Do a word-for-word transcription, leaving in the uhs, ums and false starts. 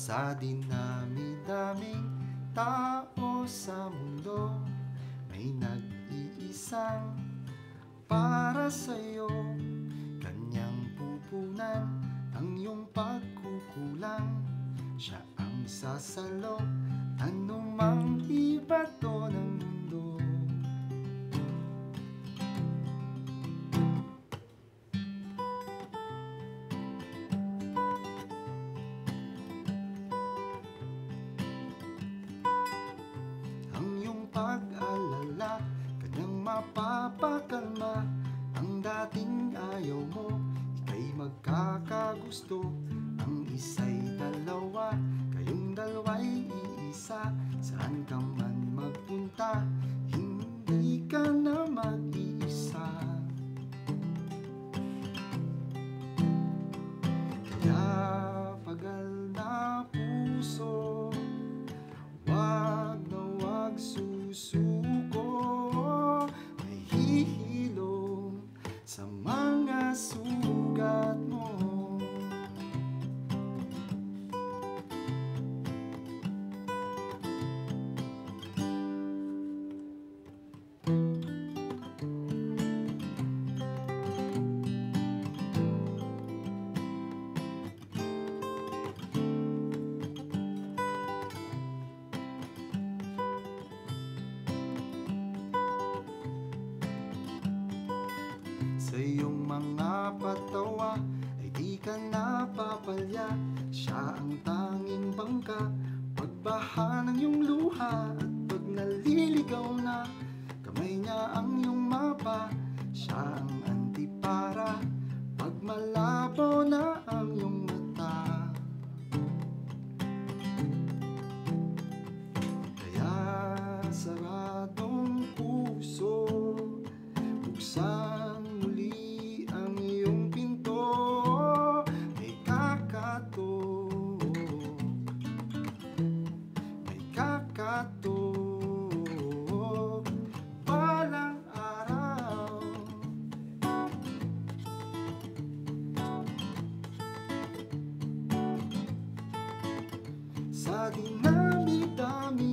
Sa dinami-daming tao sa mundo, may nag-iisang para sa'yo. Kanyang pupunan ang iyong pagkukulang. Siya ang sasalo anumang ibato ng mundo. Pag-alala, kanyang mapapakalma. Ang dating ayaw mo, ika'y magkakagusto. Ang isa'y dalawa, kayong dalawa'y iisa. Saan ka man magpunta, hindi ka na mag-iisa. Kaya pagal na puso, wag na wag susuko. May hihilom sa mga sugat mo. Sa iyong mga patawa ay di ka napapalya. Siya ang tanging bangka pagbaha ng iyong luha. At pag naliligaw na, kamay niya ang iyong mapa. Siya ang antipara pag malabo na ang iyong mata. Kaya saradong puso, buksan muli ang iyong pinto. May kakatok, may kakatok balang araw. Sa dinami-dami